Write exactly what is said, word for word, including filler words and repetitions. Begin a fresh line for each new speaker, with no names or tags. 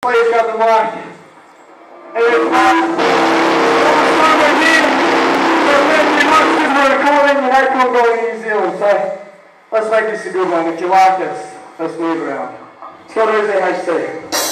Player's got the mic. And it's time we're here. We're fifty months because we're recording and I couldn't go to New Zealand. So let's make this a good one. If you like us, let's move around. Scott Ozzy, H C.